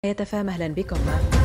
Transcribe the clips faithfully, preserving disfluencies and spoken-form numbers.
يتفاهم. أهلا بكم.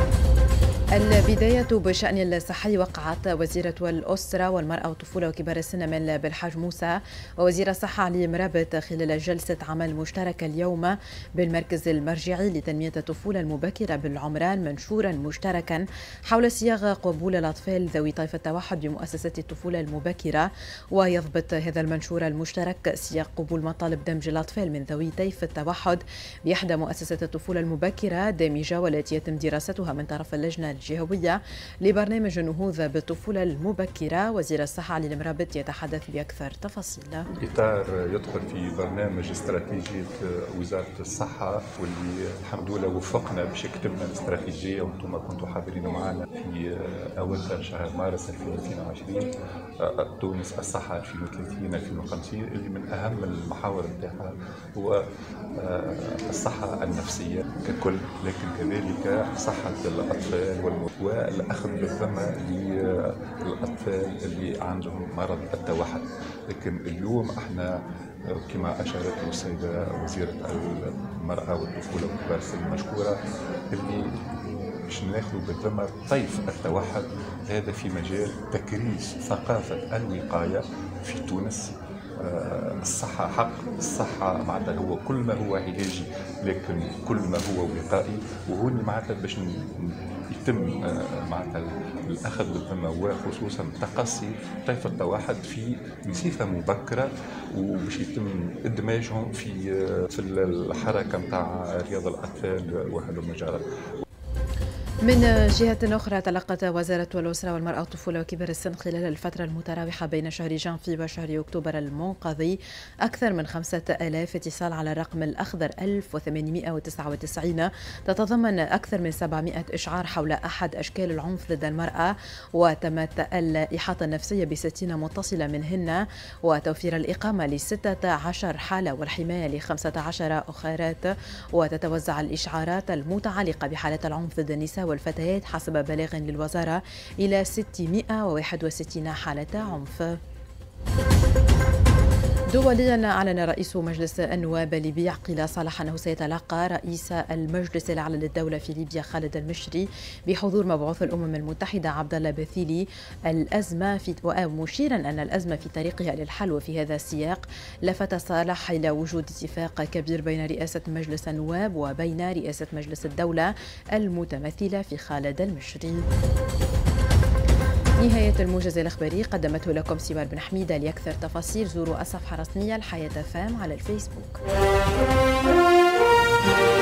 البداية بشأن الصحي. وقعت وزيرة الأسرة والمرأة والطفولة وكبار السن من بالحاج موسى ووزير الصحة علي مرابط خلال جلسة عمل مشتركة اليوم بالمركز المرجعي لتنمية الطفولة المبكرة بالعمران منشورا مشتركا حول صياغة قبول الأطفال ذوي طيف التوحد بمؤسسة الطفولة المبكرة. ويضبط هذا المنشور المشترك سياق قبول مطالب دمج الأطفال من ذوي طيف التوحد بإحدى مؤسسة الطفولة المبكرة دامجة والتي يتم دراستها من طرف اللجنة الجهوية لبرنامج النهوض بالطفولة المبكرة. وزير الصحة علي المرابط يتحدث بأكثر تفاصيل. إطار يدخل في برنامج استراتيجية وزارة الصحة، واللي الحمد لله وفقنا باش كتبنا الاستراتيجية وانتم كنتوا حاضرين معنا في أواخر شهر مارس ألفين وعشرين. تونس الصحة ألفين وثلاثين ألفين وخمسين، اللي من أهم المحاور نتاعها هو الصحة النفسية ككل، لكن كذلك صحة الأطفال والأخذ بالذمة للأطفال اللي عندهم مرض التوحد. لكن اليوم احنا كما أشارت السيدة وزيرة المرأة والطفولة وكبار السن المشكورة، اللي باش ناخذ بالذمة طيف التوحد هذا في مجال تكريس ثقافة الوقاية في تونس. الصحة حق، الصحة معناتها هو كل ما هو علاجي لكن كل ما هو وقائي، وهوني معناتها باش يتم معناتها الأخذ بالذمة وخصوصا تقصي طيف التوحد في بصفة مبكرة، وباش يتم إدماجهم في في الحركة متاع رياض الأطفال وهذا المجال. من جهة أخرى، تلقت وزارة الأسرة والمرأة والطفولة وكبار السن خلال الفترة المتراوحة بين شهر جانفي وشهر أكتوبر المنقضي أكثر من خمسة آلاف اتصال على الرقم الأخضر ألف وثمانمئة وتسعة وتسعين، تتضمن أكثر من سبعمئة إشعار حول أحد أشكال العنف ضد المرأة، وتمت الإحاطة النفسية بستين متصلة منهن، وتوفير الإقامة لستة عشر حالة والحماية لخمسة عشر أخرات. وتتوزع الإشعارات المتعلقة بحالة العنف ضد النساء والفتيات حسب بلاغ للوزارة إلى ستمئة وواحد وستين حالة عنف. دوليا، أعلن رئيس مجلس النواب الليبي عقيل صالح أنه سيتلقى رئيس المجلس الأعلى للدولة في ليبيا خالد المشري بحضور مبعوث الأمم المتحدة عبد الله بثيلي الأزمة في مشيرا أن الأزمة في طريقها للحل. وفي هذا السياق لفت صالح إلى وجود اتفاق كبير بين رئاسة مجلس النواب وبين رئاسة مجلس الدولة المتمثلة في خالد المشري. نهاية الموجز الإخباري قدمته لكم سوار بن حميدة. لأكثر تفاصيل زوروا الصفحة الرسمية الحياة فام على الفيسبوك.